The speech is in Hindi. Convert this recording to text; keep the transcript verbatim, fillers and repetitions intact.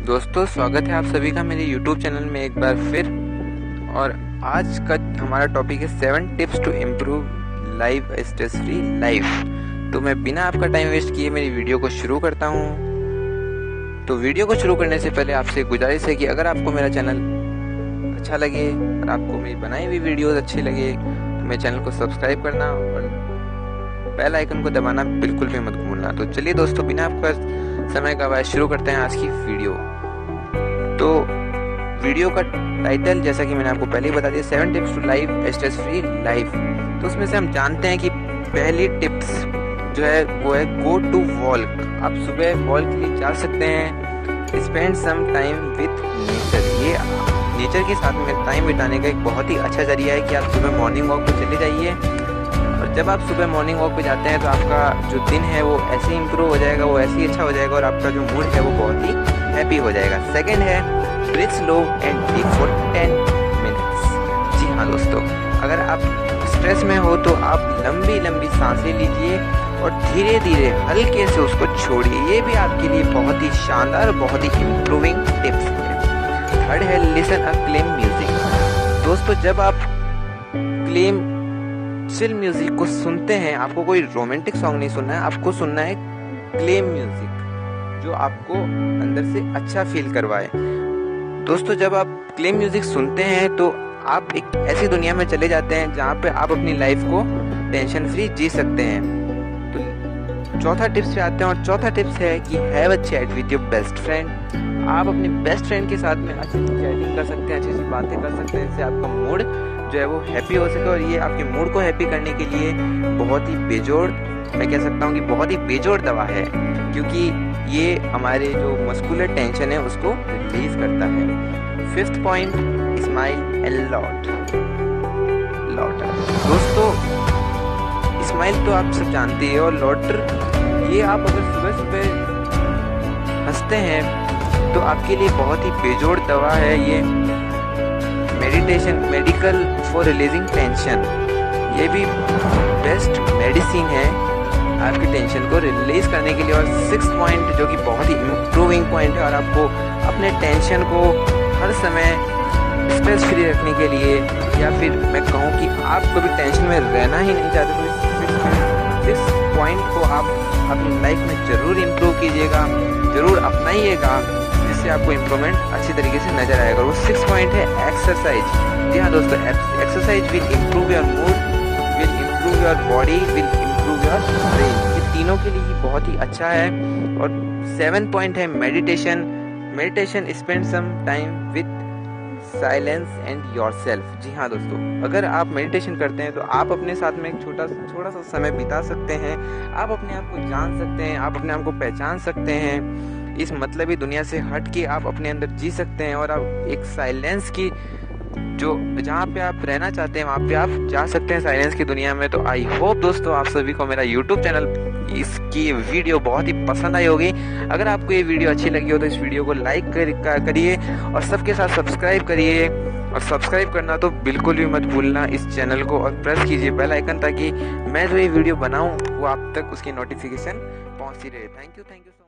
दोस्तों, स्वागत है आप सभी का मेरे YouTube चैनल में एक बार फिर। और आज का हमारा टॉपिक है seven tips to improve life stress free life. तो मैं बिना आपका टाइम वेस्ट किए मेरी वीडियो को शुरू करता हूँ। तो वीडियो को शुरू करने से पहले आपसे गुजारिश है कि अगर आपको मेरा चैनल अच्छा लगे और आपको मेरी बनाई हुई वीडियोस अच्छी लगे तो मेरे चैनल को सब्सक्राइब करना और बेल आइकन को दबाना बिल्कुल भी मत भूलना। तो चलिए दोस्तों, बिना आपका समय गवाए शुरू करते हैं आज की वीडियो। तो वीडियो का टाइटल जैसा कि मैंने आपको पहले ही बता दिया, seven tips to life stress free life. तो उसमें से हम जानते हैं कि पहली टिप्स जो है वो है गो टू वॉक। आप सुबह वॉक के लिए जा सकते हैं। Spend some time with nature. ये नेचर के साथ में टाइम बिताने का एक बहुत ही अच्छा जरिया है कि आप सुबह मॉर्निंग वॉक पे चले जाइए। और जब आप सुबह मॉर्निंग वॉक पे जाते हैं तो आपका जो दिन है वो ऐसे ही इम्प्रूव हो जाएगा, वो ऐसे ही अच्छा हो जाएगा और आपका जो मूड है वो बहुत ही हैप्पी हो जाएगा। सेकंड है breathe slow and deep for ten minutes. जी हाँ दोस्तों, अगर आप स्ट्रेस में हो तो आप लंबी लंबी सांसें लीजिए और धीरे धीरे हल्के से उसको छोड़िए। ये भी आपके लिए बहुत ही शानदार, बहुत ही इम्प्रूविंग टिप्स है। थर्ड है लिसन अ क्लेम म्यूजिक। दोस्तों, जब आप क्लेम चिल म्यूजिक को सुनते हैं, आपको कोई रोमांटिक सॉन्ग नहीं सुनना है, आपको सुनना है क्लेम म्यूजिक जो आपको अंदर से अच्छा फील करवाए। दोस्तों, जब आप क्लेम म्यूजिक सुनते हैं तो आप एक ऐसी दुनिया में चले जाते हैं जहाँ पे आप अपनी लाइफ को टेंशन फ्री जी सकते हैं। तो चौथा टिप्स पे आते हैं और चौथा टिप्स है कि have a chat with your best friend. आप अपने बेस्ट फ्रेंड के साथ में अच्छी अच्छी चैटिंग कर सकते हैं, अच्छी अच्छी बातें कर सकते हैं, इससे आपका मूड जो है वो हैप्पी हो सके। और ये आपके मूड को हैप्पी करने के लिए बहुत ही बेजोड़, मैं कह सकता हूँ कि बहुत ही बेजोड़ दवा है, क्योंकि ये हमारे जो मस्कुलर टेंशन है उसको रिलीज करता है। Fifth point, smile and lot lot दोस्तों, स्माइल तो आप सब जानते हैं और लॉटर, ये आप अगर सुबह सुबह हंसते हैं तो आपके लिए बहुत ही बेजोड़ दवा है। ये meditation medical for releasing tension, ये भी बेस्ट मेडिसिन है आपकी टेंशन को रिलीज करने के लिए। और सिक्स पॉइंट जो कि बहुत ही इम्प्रूविंग पॉइंट है और आपको अपने टेंशन को हर समय स्ट्रेस फ्री रखने के लिए, या फिर मैं कहूँ कि आप कभी टेंशन में रहना ही नहीं चाहते तो इस पॉइंट को आप अपनी लाइफ में ज़रूर इम्प्रूव कीजिएगा, ज़रूर अपनाइएगा, जिससे आपको इम्प्रूवमेंट अच्छी तरीके से नजर आएगा। वो सिक्स पॉइंट है एक्सरसाइज। जी हाँ दोस्तों, exercise will improve your mood, will improve your body, will improve your brain. ये तीनों के लिए ही बहुत ही अच्छा है। और सेवन पॉइंट है meditation. Meditation spend some time with silence and yourself. जी हाँ दोस्तों, अगर आप मेडिटेशन करते हैं तो आप अपने साथ में एक छोटा छोटा सा समय बिता सकते हैं। आप अपने आप को जान सकते हैं, आप अपने आप को पहचान सकते हैं। इस मतलबी दुनिया से हट के आप अपने अंदर जी सकते हैं और आप एक साइलेंस की, जो जहाँ पे आप रहना चाहते हैं वहाँ पे आप जा सकते हैं साइलेंस की दुनिया में। तो आई होप दोस्तों आप सभी को मेरा यूट्यूब चैनल, इसकी वीडियो बहुत ही पसंद आई होगी। अगर आपको ये वीडियो अच्छी लगी हो तो इस वीडियो को लाइक कर, करिए और सबके साथ सब्सक्राइब करिए। और सब्सक्राइब करना तो बिल्कुल भी मत भूलना इस चैनल को, और प्रेस कीजिए बेल आइकन ताकि मैं जो ये वीडियो बनाऊँ वो आप तक उसकी नोटिफिकेशन पहुँचती रहे। Thank you thank you so much.